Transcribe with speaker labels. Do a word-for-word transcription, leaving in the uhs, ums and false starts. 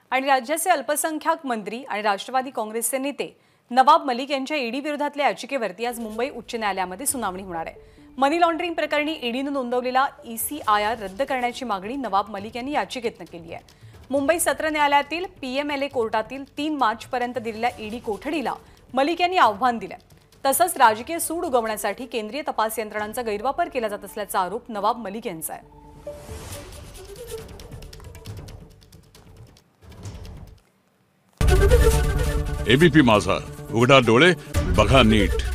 Speaker 1: आणि राज्याचे अल्पसंख्याक मंत्री आणि राष्ट्रवादी काँग्रेसचे नेते नवाब मलिक यांच्या ईडी विरोधातल्या याचिकेवरती आज मुंबई उच्च न्यायालयामध्ये सुनावणी होणार आहे। मनी लॉन्ड्रिंग प्रकरणी ईडीने नोंदवलेला ईसीआयआर रद्द करण्याची मागणी नवाब मलिक यांनी याचिकेतनं केली आहे। मुंबई सत्र न्यायालयातील पीएमएलए कोर्टातील तीन मार्च पर्यंत दिलेल्या ईडी कोठडीला मलिक यांनी आव्हान दिले। तसंच राजकीय सूड उगवण्यासाठी केंद्रीय तपास यंत्रणांचा गैरवापर केला जात असल्याचा आरोप नवाब मलिक यांचा आहे।
Speaker 2: एबीपी माझा, उघडा डोळे बघा नीट।